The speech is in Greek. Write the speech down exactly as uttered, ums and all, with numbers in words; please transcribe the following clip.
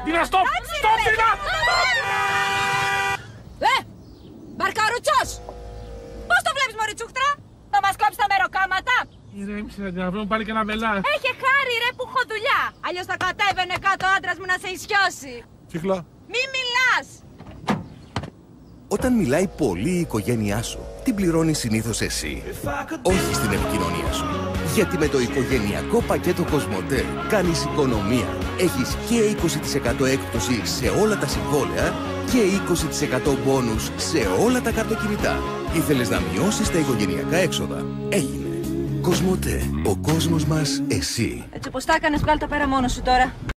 Τίνα, στοπ! Στοπ, Τίνα! Ε! Μπαρκαρουτσός! Πώς το βλέπεις, μωρή τσούχτρα? Θα μας κόψει τα μεροκάματα? Ηρέμησε, να βρούμε πάλι κανένα μπελά. Έχε χάρη ρε που έχω δουλειά. Αλλιώς θα κατέβαινε κάτω ο άντρας μου να σε ισιώσει. Κύκλα. Μη μιλάς! Όταν μιλάει πολύ η οικογένειά σου, την πληρώνεις συνήθως εσύ, όχι στην επικοινωνία σου. Γιατί με το οικογενειακό πακέτο Κοσμοτέ κάνεις οικονομία. Έχεις και είκοσι τοις εκατό έκπτωση σε όλα τα συμβόλαια και είκοσι τοις εκατό μπόνους σε όλα τα καρτοκινητά. Ήθελες να μειώσεις τα οικογενειακά έξοδα? Έγινε. Κοσμοτέ. Ο κόσμος μας εσύ. Έτσι όπως τα έκανες, βγάλ' τα πέρα μόνος σου τώρα.